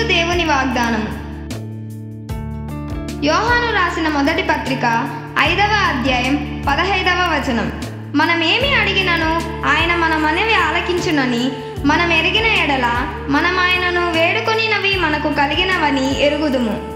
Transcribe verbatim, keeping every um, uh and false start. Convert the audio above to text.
దేవుని వాగ్దానం. యోహాను రాసిన మొదటి పత్రిక ఐదవ అధ్యాయం పదహైదవ వచనం. మనమేమి అడిగినను ఆయన మన మనవి ఆలకించునని మనం ఎరిగిన ఎడల మనం ఆయనను వేడుకొనినవి మనకు కలిగినవని ఎరుగుదుము.